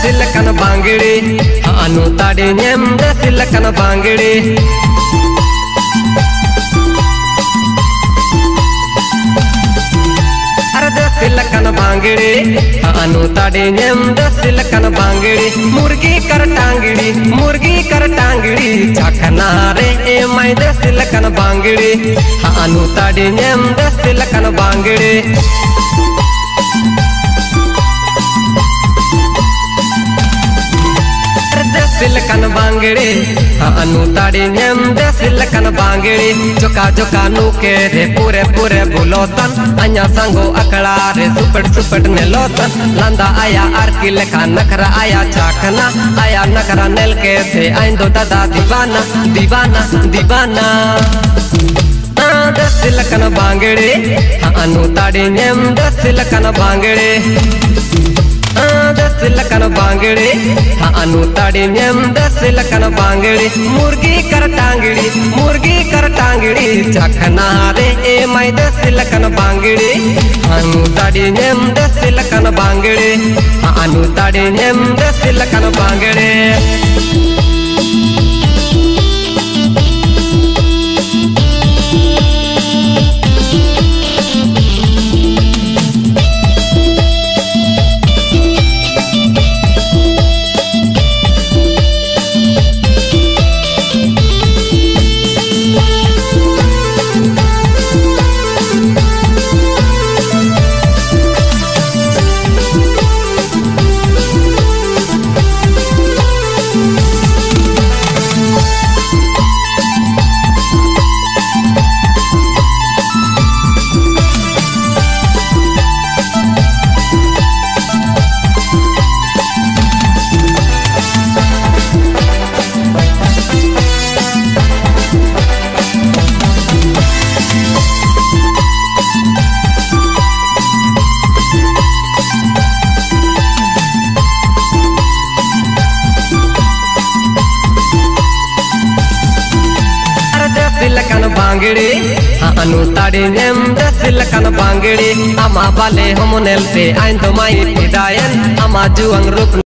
silakan bangiri anu tadi nyem de silakan bangiri arda silakan bangiri anu tadi nyem de silakan bangiri murgi kar tangiri chakna re mai de silakan bangiri anu tadi nyem de silakan bangiri silakan bangiri anu tadi nyem de silakan bangiri joka joka nuke re pure bulotan anya sango akala re super nelotan landa aya arki lekha nakra aya chakna aya nakra nel ke the aindo dada divana de silakan bangiri anu tadi nyem de silakan bangiri silakan bangiri anu tadi nyem de silakan bangiri murgi kar tangiri chakna re mai de silakan bangiri anu tadi nyem de silakan bangiri anu tadi nyem de silakan bangiri silakan bangiri anu tadi nyem de silakan bangiri ama bale homonel pe aindo mai pidayan ama juang rup